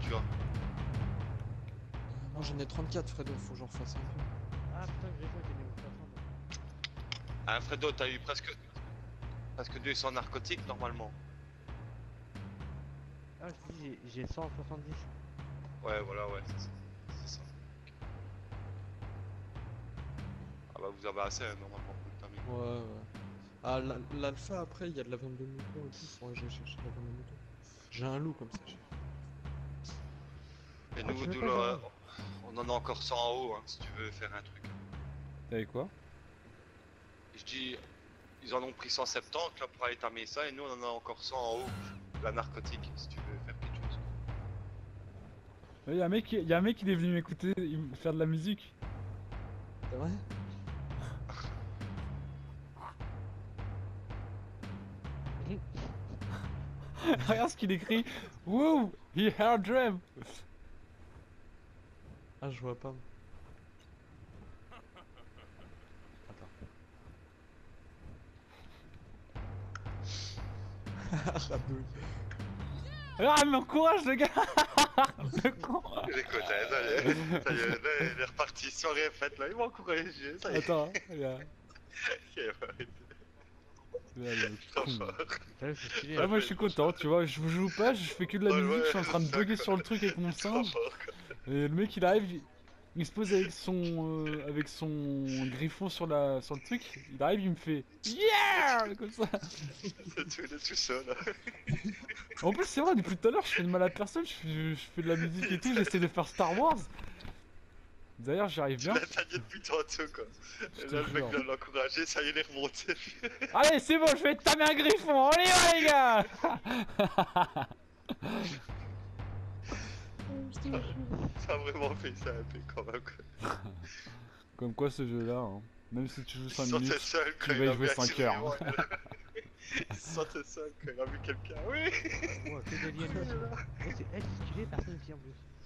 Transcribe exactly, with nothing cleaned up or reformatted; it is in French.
tu vois. Moi j'en ai trente-quatre, Fredo, faut que j'en refasse un peu. Ah putain, Grégo, t'es né au soixante. Ah, Fredo, t'as eu presque... presque deux cents narcotiques, normalement. Ah, je te dis, j'ai- j'ai cent soixante-dix. Ouais, voilà, ouais, c'est ça. C'est ça. Ah bah, vous avez assez, hein, normalement, pour le terminer. Ouais, ouais. Ah, la- l'alpha après, il y a de la vente de moutons et tout, faudrait que j'aille chercher de la vente de moutons. J'ai un loup comme ça, j'ai. Et Ah, nous, tu veux d'où pas le- le on en a encore cent en haut, hein, si tu veux faire un truc. T'avais quoi? Je dis, ils en ont pris cent soixante-dix là pour aller tamer ça, et nous on en a encore cent en haut, la narcotique, si tu veux faire quelque chose. Il y a un mec, qui- y a un mec qui est venu m'écouter il- faire de la musique. C'est vrai? Regarde ce qu'il écrit. Woo! He heard drum. Ah, je vois pas. Attends. Rabeux. Ah mais encourage le gars. Le con. Écoute, ça y est, ça y est, ça y est, là, il est reparti, soirée faite là, il m'a encouragé, ça y est. Attends, regarde. Il est arrêté. Là, le Trop con. fort. T'as vu, c'est stylé. Ah, moi je suis content, tu vois, je joue pas, je fais que de la Ouais, musique, ouais, je suis en train de c'est ça, bugger quoi. sur le truc avec mon Trop singe. fort, quoi. Et le mec il arrive, il, il se pose avec son euh, avec son griffon sur la sur le truc, il arrive, il me fait yeah comme ça. C'est tout, il est tout seul là. En plus c'est vrai, depuis tout à l'heure je fais de mal à personne, je fais, je fais de la musique et tout, j'essaie de faire Star Wars. D'ailleurs j'y arrive Tu bien. l'as taillé depuis tantôt quoi. Et te là le mec jure. vient de l'encourager, ça y est, il est remonté. Allez c'est bon, je vais tamer un griffon, on y va les gars. Ça a vraiment fait ça un peu quand même quoi. Comme quoi ce jeu là, hein. Même si tu joues Il cinq se sentait minutes, seul quand tu il vas y a jouer vu un cinq heures. survivant, il a- Il se sentait seul quand il a vu quelqu'un. Oui. Ouais, que des liens. Oh, c'est elle, c'est stylé, personne ici en plus.